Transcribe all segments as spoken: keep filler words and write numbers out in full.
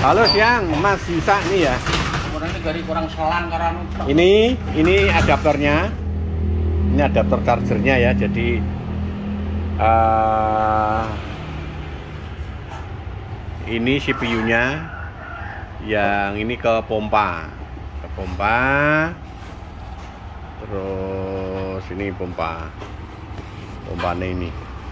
Halo siang, Mas Yusa nih ya. Kurang selang karena Ini ini adaptornya. Ini adaptor chargernya ya. Jadi uh, ini C P U-nya, yang ini ke pompa, ke pompa. Terus ini pompa, pompanya ini.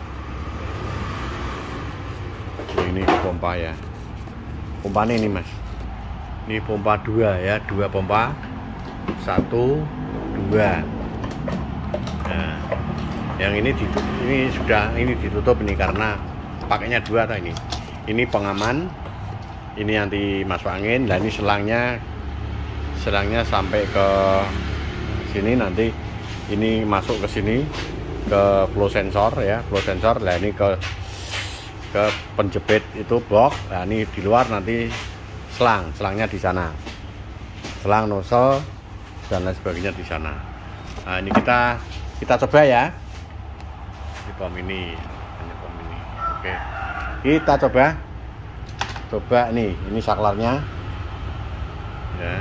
Ini pompa ya. Pompanya ini Mas. Ini pompa dua ya, dua pompa, satu, dua. Nah, yang ini ditutup, ini sudah ini ditutup ini karena pakainya dua atau ini. Ini pengaman, ini anti masuk angin. Nah ini selangnya, selangnya sampai ke sini, nanti ini masuk ke sini ke flow sensor ya, flow sensor. Nah ini ke ke penjepit itu box. Nah ini di luar nanti selang, selangnya di sana, selang nozzle dan lain sebagainya di sana. Nah ini kita kita coba ya di pom ini, ini pom ini. Oke, kita coba coba nih, ini saklarnya ya.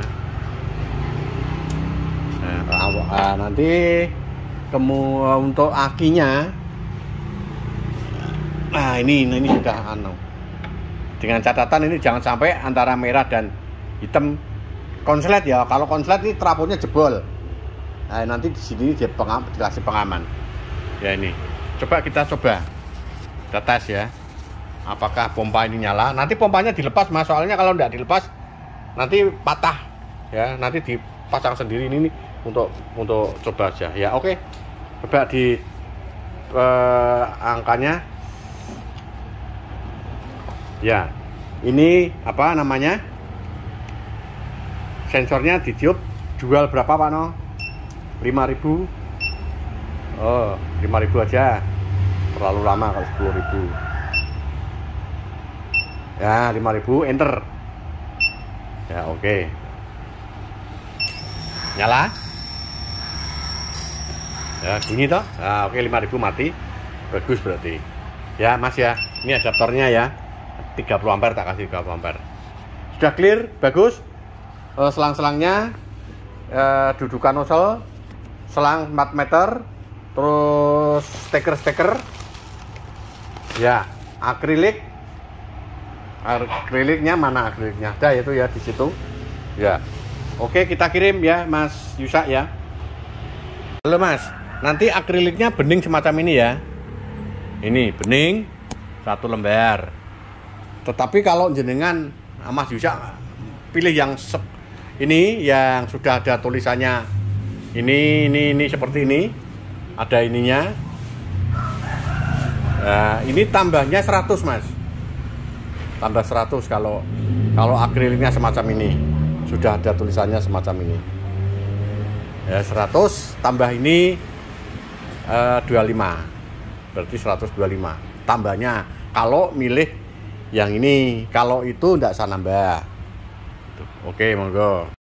Nah, nanti kemu untuk akinya, nah ini ini sudah anu, dengan catatan ini jangan sampai antara merah dan hitam konslet ya. Kalau konslet ini trafonya jebol. Nah, nanti di sini dia pengam, dikasih pengaman. Ya ini. Coba kita coba. Kita tes ya. Apakah pompa ini nyala? Nanti pompanya dilepas Mas, soalnya kalau tidak dilepas nanti patah ya. Nanti dipasang sendiri ini nih, untuk untuk coba aja. Ya, oke. Coba di eh, angkanya. Ya, ini apa namanya? Sensornya ditiup, jual berapa Pak No? lima ribu. Oh, lima ribu aja. Terlalu lama kalau sepuluh ribu. Ya, lima ribu, enter. Ya, oke. Okay. Nyala? Ya, bunyi toh? Nah, oke, okay, lima ribu mati. Bagus berarti. Ya, Mas ya. Ini adaptornya ya. tiga puluh ampere, tak kasih tiga puluh ampere. Sudah clear, bagus. Uh, selang-selangnya, uh, dudukan nozzle, selang empat meter, terus steker-steker. Ya, akrilik. Akriliknya mana akriliknya? Ada itu ya di situ. Ya. Oke, kita kirim ya Mas Yusa ya. Halo Mas, nanti akriliknya bening semacam ini ya. Ini bening satu lembar. Tetapi kalau jenengan Mas Yusa pilih yang sep, ini yang sudah ada tulisannya ini ini ini seperti ini, ada ininya. Nah, ini tambahnya seratus Mas, tambah seratus kalau kalau akriliknya semacam ini, sudah ada tulisannya semacam ini ya. Seratus tambah ini eh, dua puluh lima, berarti seratus dua puluh lima tambahnya kalau milih yang ini. Kalau itu enggak usah nambah. Oke, monggo.